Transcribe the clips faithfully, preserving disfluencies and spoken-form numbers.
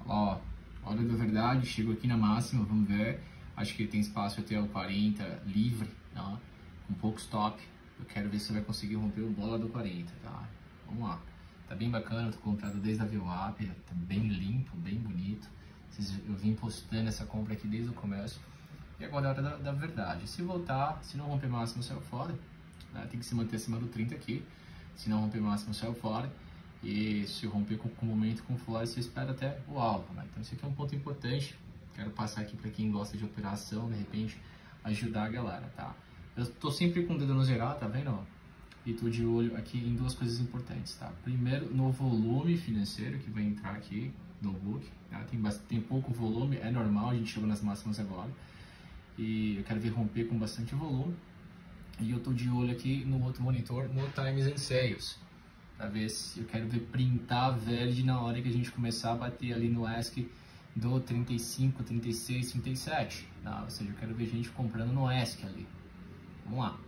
Ó, hora da verdade, chego aqui na máxima, vamos ver. Acho que tem espaço até o quarenta livre, tá? Com pouco stop. Eu quero ver se vai conseguir romper o bola do quarenta, tá? Vamos lá. Tá bem bacana, eu tô comprado desde a V WAP, tá bem limpo, bem bonito. Eu vim postando essa compra aqui desde o começo. E agora é a hora da, da verdade. Se voltar, se não romper máximo, saiu fora. Né? Tem que se manter acima do trinta aqui. Se não romper máximo, saiu fora. E se romper com o momento com fora, você espera até o alvo. Né? Então, isso aqui é um ponto importante. Quero passar aqui para quem gosta de operação, de repente, ajudar a galera, tá? Eu tô sempre com o dedo no geral, tá vendo? E tô de olho aqui em duas coisas importantes, tá? Primeiro, no volume financeiro que vai entrar aqui no book. Tá? Tem, bastante, tem pouco volume, é normal, a gente chegou nas máximas agora. E eu quero ver romper com bastante volume. E eu tô de olho aqui no outro monitor, no Times and Sales. Pra ver se eu quero ver printar verde na hora que a gente começar a bater ali no E S C do trinta e cinco, trinta e seis, trinta e sete. Tá? Ou seja, eu quero ver gente comprando no E S C ali. Vamos lá.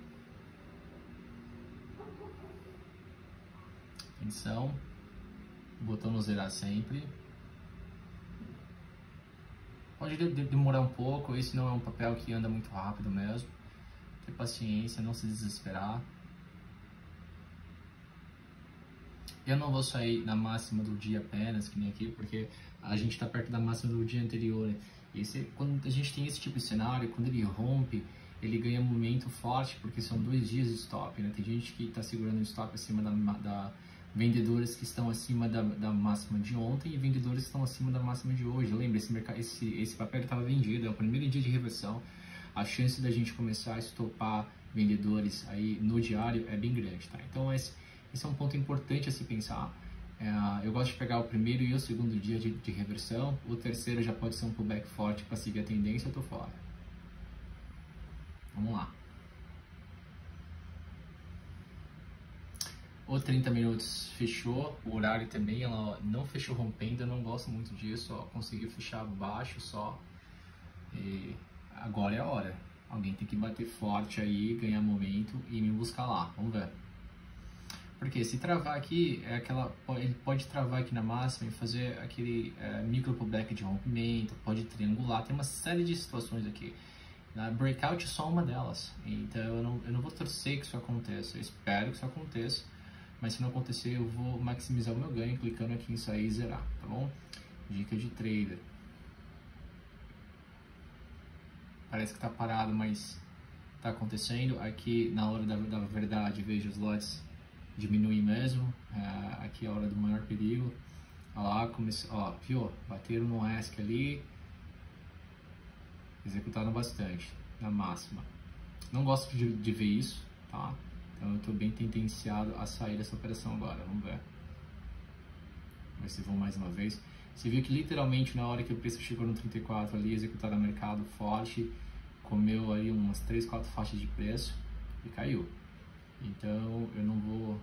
Atenção. Botão no zerar sempre. Pode de demorar um pouco, esse não é um papel que anda muito rápido mesmo. Ter paciência, não se desesperar. Eu não vou sair na máxima do dia apenas, que nem aqui, porque a gente está perto da máxima do dia anterior. E esse, quando a gente tem esse tipo de cenário, quando ele rompe, ele ganha momento forte, porque são dois dias de stop, né? Tem gente que está segurando o stop acima da, da... vendedores que estão acima da, da máxima de ontem e vendedores que estão acima da máxima de hoje. Lembra, esse, mercado, esse, esse papel estava vendido, é o primeiro dia de reversão. A chance da gente começar a estopar vendedores aí no diário é bem grande, tá? Então esse, esse é um ponto importante a se pensar. É, eu gosto de pegar o primeiro e o segundo dia de, de reversão. O terceiro já pode ser um pullback forte para seguir a tendência, eu tô fora. Vamos lá. O trinta minutos fechou, o horário também, ela não fechou rompendo, eu não gosto muito disso, ó, conseguiu fechar baixo só. E agora é a hora. Alguém tem que bater forte aí, ganhar momento e me buscar lá. Vamos ver. Porque se travar aqui, é aquela, ele pode travar aqui na máxima e fazer aquele é, micro pullback de rompimento, pode triangular, tem uma série de situações aqui. Na breakout é só uma delas. Então eu não, eu não vou torcer que isso aconteça. Eu espero que isso aconteça. Mas se não acontecer, eu vou maximizar o meu ganho clicando aqui em sair e zerar, tá bom? Dica de trader. Parece que tá parado, mas tá acontecendo. Aqui na hora da, da verdade, veja os lotes diminuir mesmo. É, aqui é a hora do maior perigo. Olha lá, comece... ó, viu? Bateram no E S C ali. Executaram bastante, na máxima. Não gosto de, de ver isso, tá? Então eu estou bem tendenciado a sair dessa operação agora, vamos ver. Ver se vão mais uma vez. Você viu que literalmente na hora que o preço chegou no trinta e quatro ali, executado no mercado forte, comeu aí umas três, quatro faixas de preço e caiu. Então eu não vou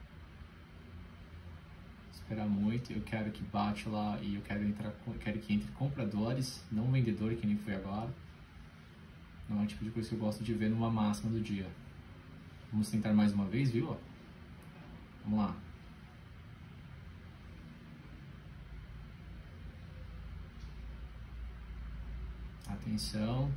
esperar muito, eu quero que bate lá e eu quero, entrar, quero que entre compradores, não vendedor que nem foi agora. Não é o tipo de coisa que eu gosto de ver numa máxima do dia. Vamos tentar mais uma vez, viu? Vamos lá. Atenção.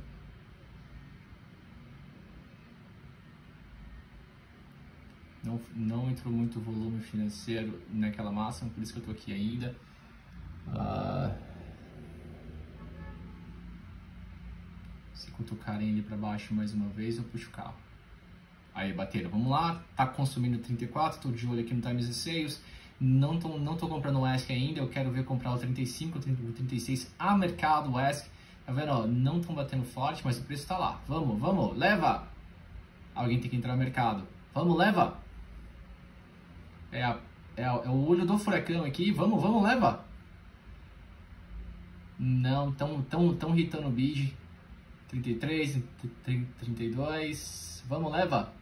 Não, não entrou muito volume financeiro naquela máxima, por isso que eu tô aqui ainda. Ah, se cutucarem ele para baixo mais uma vez, eu puxo o carro. Aí, bateram. Vamos lá. Tá consumindo trinta e quatro, tô de olho aqui no Times and Sales. Não tô, não tô comprando o E S C ainda, eu quero ver comprar o trinta e cinco, o trinta e seis a mercado, o E S C. Tá vendo, ó? Não estão batendo forte, mas o preço tá lá. Vamos, vamos, leva! Alguém tem que entrar no mercado. Vamos, leva! É, a, é, a, é o olho do furacão aqui. Vamos, vamos, leva! Não, tão, tão, tão irritando o bid. trinta e três, trinta e dois. Vamos, leva!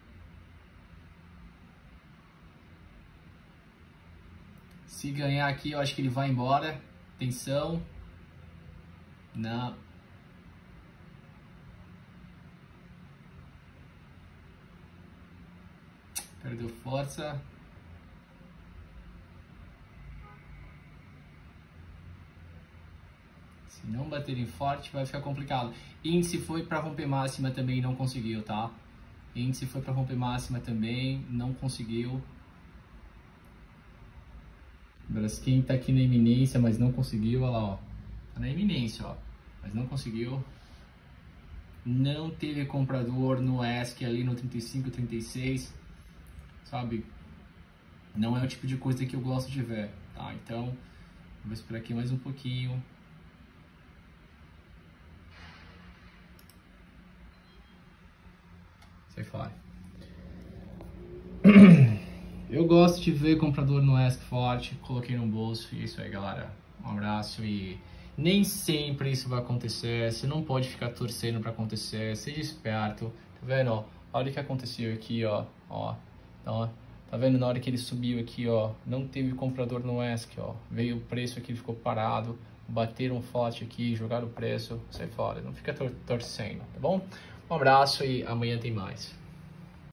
Se ganhar aqui, eu acho que ele vai embora. Atenção. Não. Perdeu força. Se não baterem forte, vai ficar complicado. Índice foi para romper máxima também, não conseguiu, tá? Índice foi para romper máxima também, não conseguiu. Braskem tá aqui na iminência, mas não conseguiu, olha lá, ó. Tá na iminência, ó, mas não conseguiu. Não teve comprador no E S C ali no trinta e cinco, trinta e seis, sabe? Não é o tipo de coisa que eu gosto de ver, tá? Então, vou esperar aqui mais um pouquinho. Sai fora. Eu gosto de ver comprador no E S C forte, coloquei no bolso e é isso aí, galera. Um abraço e nem sempre isso vai acontecer, você não pode ficar torcendo para acontecer, seja esperto, tá vendo, ó, olha o que aconteceu aqui, ó, ó, ó, tá vendo, na hora que ele subiu aqui, ó, não teve comprador no E S C, ó, veio o preço aqui, ele ficou parado, bateram forte aqui, jogaram o preço, sai fora, não fica tor torcendo, tá bom? Um abraço e amanhã tem mais.